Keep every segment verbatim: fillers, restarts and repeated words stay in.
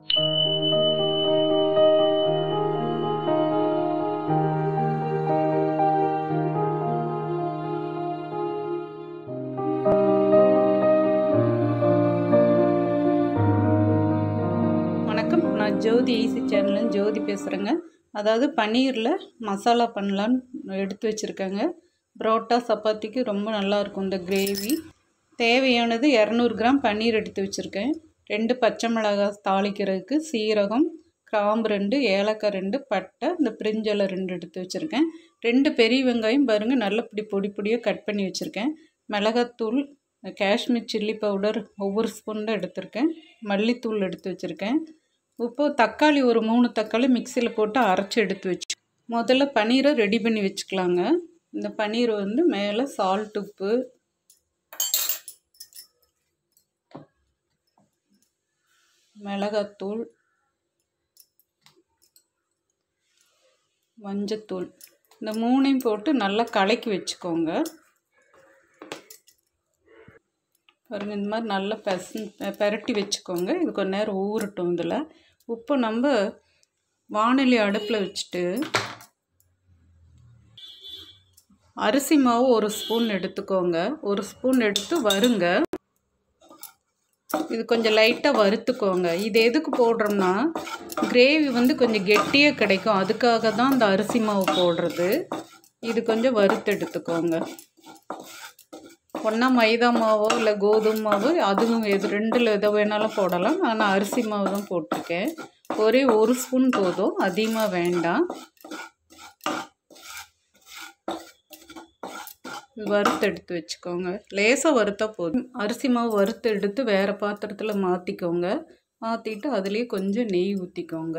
வணக்கம், நான் ஜோதி easy channel ஜோதி பேசுகிறேங்க. அதாவது பன்னீரில் மசாலா பண்ணலான்னு எடுத்து வச்சுருக்கேங்க. புரோட்டா சப்பாத்திக்கு ரொம்ப நல்லாயிருக்கும் இந்த கிரேவி. தேவையானது இரநூறு கிராம் பன்னீர் எடுத்து வச்சுருக்கேன். ரெண்டு பச்சை மிளகாய் தாளிக்கிறதுக்கு, சீரகம், கிராம்பு ரெண்டு, ஏலக்காய் ரெண்டு, பட்டை, இந்த பிரிஞ்சலை ரெண்டு எடுத்து வச்சுருக்கேன். ரெண்டு பெரிய வெங்காயம் பாருங்கள், நல்ல இப்படி பொடி பொடியாக கட் பண்ணி வச்சுருக்கேன். மிளகாத்தூள், காஷ்மீர் சில்லி பவுடர் ஒவ்வொரு ஸ்பூன் தான் எடுத்திருக்கேன். மல்லித்தூள் எடுத்து வச்சுருக்கேன். இப்போ தக்காளி ஒரு மூணு தக்காளி மிக்சியில் போட்டு அரைச்சி எடுத்து வச்சு முதல்ல பன்னீரை ரெடி பண்ணி வச்சுக்கலாங்க. இந்த பன்னீரை வந்து மேலே சால்ட், உப்பு, மிளகாத்தூள், மஞ்சத்தூள் இந்த மூணையும் போட்டு நல்லா கலக்கி வச்சுக்கோங்க. பாருங்கள், இந்த மாதிரி நல்லா பெச பெரட்டி வச்சுக்கோங்க. இது கொஞ்ச நேரம் ஊறட்டும். இதில் உப்பு நம்ம வாணலி அடுப்பில் வச்சுட்டு அரிசி மாவு ஒரு ஸ்பூன் எடுத்துக்கோங்க. ஒரு ஸ்பூன் எடுத்து வறுங்க. இது கொஞ்சம் லைட்டாக வறுத்துக்கோங்க. இது எதுக்கு போடுறோம்னா கிரேவி வந்து கொஞ்சம் கெட்டியாக கிடைக்கும், அதுக்காக தான் இந்த அரிசி மாவு போடுறது. இது கொஞ்சம் வறுத்து எடுத்துக்கோங்க. ஒன்றா மைதா மாவோ இல்லை கோதுமை மாவு, அதுவும் எது ரெண்டில் எதை வேணாலும் போடலாம். ஆனால் அரிசி மாவு தான் போட்டிருக்கேன். ஒரே ஒரு ஸ்பூன் போதும், அதிகமாக வேண்டாம். வறுத்து எடுத்து வச்சுக்கோங்க. லேசாக வறுத்தா போதும். அரிசி மாவு வறுத்து எடுத்து வேறு பாத்திரத்தில் மாற்றிக்கோங்க. மாற்றிட்டு அதுலேயே கொஞ்சம் நெய் ஊற்றிக்கோங்க.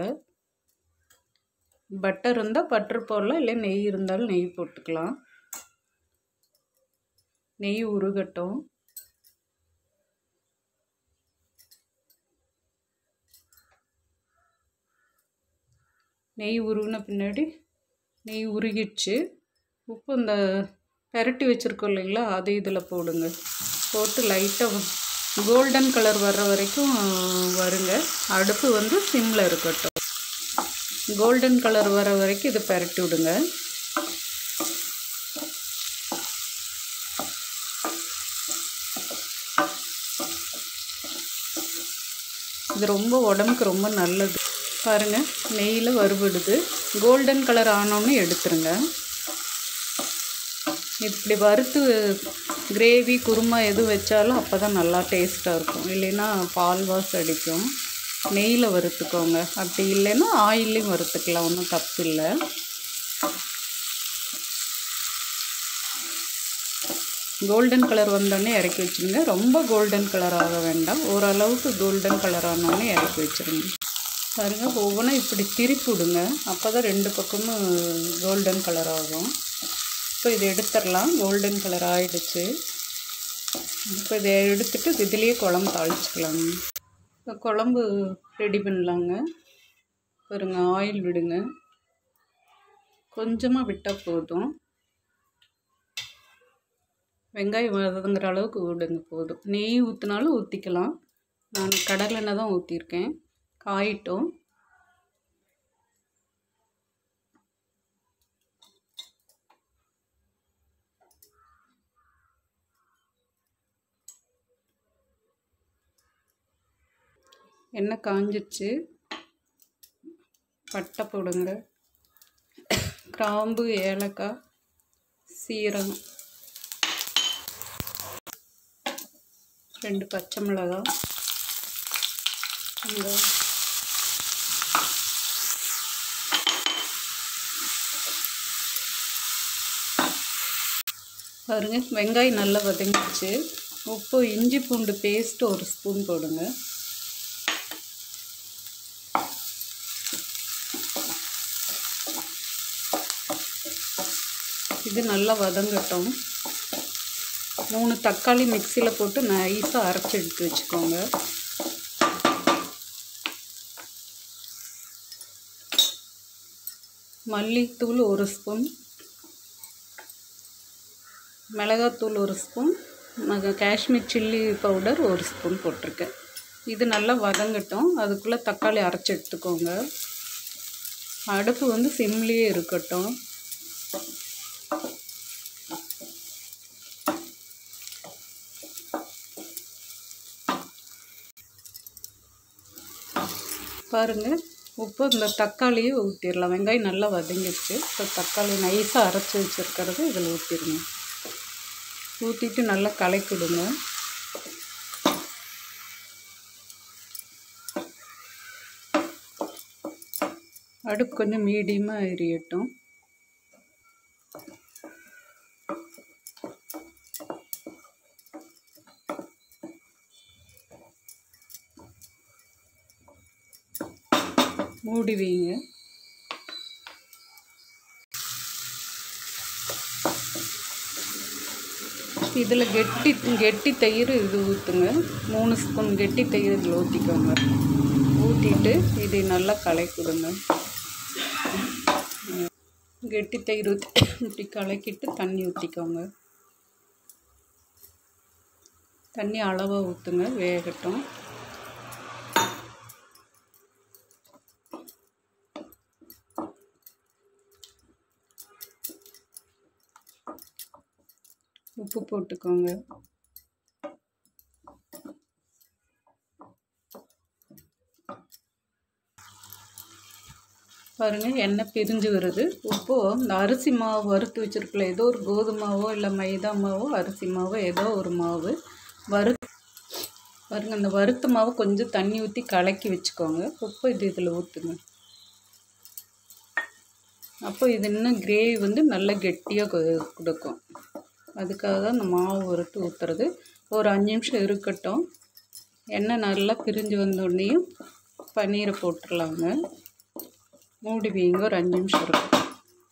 பட்டர் இருந்தால் பட்டர் போடலாம், இல்லை நெய் இருந்தாலும் நெய் போட்டுக்கலாம். நெய் உருகட்டும். நெய் உருகின பின்னாடி நெய் உருகிடுச்சு. உப்பு இந்த பெரட்டி வச்சுருக்கோம் இல்லைங்களா, அது இதில் போடுங்க. போட்டு லைட்டாக கோல்டன் கலர் வர்ற வரைக்கும் வருங்க. அடுப்பு வந்து சிம்மில் இருக்கட்டும். கோல்டன் கலர் வர வரைக்கும் இது பெரட்டி விடுங்க. இது ரொம்ப உடம்புக்கு ரொம்ப நல்லது. பாருங்கள், நெய்யில் வறுபடுது. கோல்டன் கலர் ஆனோன்னு எடுத்துருங்க. இப்படி வறுத்து கிரேவி, குருமா எது வச்சாலும் அப்போ தான் நல்லா டேஸ்ட்டாக இருக்கும். இல்லைன்னா பால் வாசம் அடிக்கும். நெய்யில் வறுத்துக்கோங்க. அப்படி இல்லைன்னா ஆயிலையும் வறுத்துக்கலாம், ஒன்றும் தப்பு இல்லை. கோல்டன் கலர் வந்தோடனே இறக்கி வச்சுருங்க. ரொம்ப கோல்டன் கலர் ஆக வேண்டாம், ஓரளவுக்கு கோல்டன் கலர் ஆனோடனே இறக்கி வச்சுருங்க. பாருங்கள், ஒவ்வொன்றும் இப்படி திருப்பி விடுங்க. அப்போ தான் ரெண்டு பக்கமும் கோல்டன் கலர் ஆகும். இப்போ இதை எடுத்துடலாம். கோல்டன் கலர் ஆகிடுச்சு. இப்போ இதை எடுத்துட்டு இதுலேயே குழம்பு தாளிச்சிக்கலாங்க. இப்போ குழம்பு ரெடி பண்ணலாங்க. பாருங்க, ஆயில் விடுங்க. கொஞ்சமாக விட்டால் போதும். வெங்காயம் வதங்குற அளவுக்கு விடுங்க போதும். நெய் ஊற்றினாலும் ஊற்றிக்கலாம். நான் கடலை எண்ணெய் தான் ஊற்றிருக்கேன். காயிட்டும். எண்ணெய் காஞ்சிடுச்சு. பட்டை போடுங்க. கிராம்பு, ஏலக்காய், சீரகம், ரெண்டு பச்சை மிளகாய், பாருங்க, வெங்காயம் நல்லா வதங்கிடுச்சு. உப்பு, இஞ்சி பூண்டு பேஸ்ட்டு ஒரு ஸ்பூன் போடுங்க. இது நல்லா வதங்கட்டும். மூணு தக்காளி மிக்சியில் போட்டு நைஸாக அரைச்சி எடுத்து வச்சுக்கோங்க. மல்லித்தூள் ஒரு ஸ்பூன், மிளகாத்தூள் ஒரு ஸ்பூன், காஷ்மீர் சில்லி பவுடர் ஒரு ஸ்பூன் போட்டிருக்கேன். இது நல்லா வதங்கட்டும். அதுக்குள்ளே தக்காளி அரைச்சி எடுத்துக்கோங்க. அடுப்பு வந்து சிம்லேயே இருக்கட்டும். பாருங்கள், உப்பு இந்த தக்காளியை ஊற்றிடலாம். வெங்காயம் நல்லா வதங்கிடுச்சு. இப்போ தக்காளி நைஸாக அரைச்சி வச்சுருக்கிறது இதில் ஊற்றிடுங்க. ஊற்றிட்டு நல்லா கலக்கிடுங்க. அடுப்பு கொஞ்சம் மீடியமாக எரியட்டும். மூடி வைங்க. இதில் கெட்டி கெட்டி தயிர் இது ஊற்றுங்க. மூணு ஸ்பூன் கெட்டி தயிர் இதில் ஊற்றிக்கோங்க. ஊற்றிட்டு இதை நல்லா கலக்கிடுங்க. கெட்டி தயிர் ஊற்றி இப்படி கலக்கிட்டு தண்ணி ஊற்றிக்கோங்க. தண்ணி அளவாக ஊற்றுங்க, வேகட்டும். உப்பு போட்டுக்கோங்க. பாருங்கள், எண்ணெய் பிரிஞ்சு வருது. உப்பு இந்த அரிசி மாவு வறுத்து வச்சுருக்கல, ஏதோ ஒரு கோதுமாவோ இல்லை மைதா மாவோ அரிசி மாவோ ஏதோ ஒரு மாவு வறு பாருங்கள், அந்த வறுத்த மாவு கொஞ்சம் தண்ணி ஊற்றி கலக்கி வச்சுக்கோங்க. உப்பு இது இதில் ஊற்றுங்க. அப்போ இது இன்னும் கிரேவி வந்து நல்லா கெட்டியாக கொடுக்கும். அதுக்காக தான் இந்த மாவு வறுத்து ஊற்றுறது. ஒரு அஞ்சு நிமிஷம் இருக்கட்டும். எண்ணெய் நல்லா பிரிஞ்சு வந்தோடனேயும் பன்னீரை போட்டுடலாங்க. மூடி வைங்க, ஒரு அஞ்சு நிமிஷம் இருக்கும்.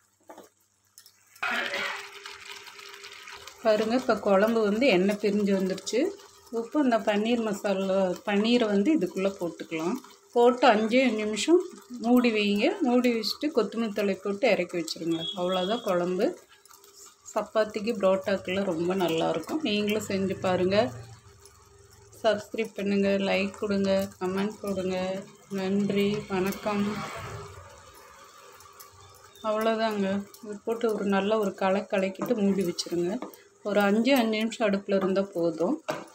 பாருங்கள், இப்போ குழம்பு வந்து எண்ணெய் பிரிஞ்சு வந்துடுச்சு. உப்பு அந்த பன்னீர் மசாலா பன்னீரை வந்து இதுக்குள்ளே போட்டுக்கலாம். போட்டு அஞ்சு நிமிஷம் மூடி வைங்க. மூடி வச்சுட்டு கொத்தமல்லி தழை போட்டு இறக்கி வச்சுருங்க. அவ்வளோதான் குழம்பு. சப்பாத்திக்கு புரோட்டாக்கெல்லாம் ரொம்ப நல்லாயிருக்கும். நீங்களும் செஞ்சு பாருங்கள். சப்ஸ்கிரைப் பண்ணுங்கள், லைக் கொடுங்க, கமெண்ட் கொடுங்க. நன்றி, வணக்கம். அவ்வளோதாங்க. இது போட்டு ஒரு நல்ல ஒரு கலை கலக்கிட்டு மூடி வச்சுருங்க. ஒரு அஞ்சு அஞ்சு நிமிஷம் அடுப்பில் இருந்தால் போதும்.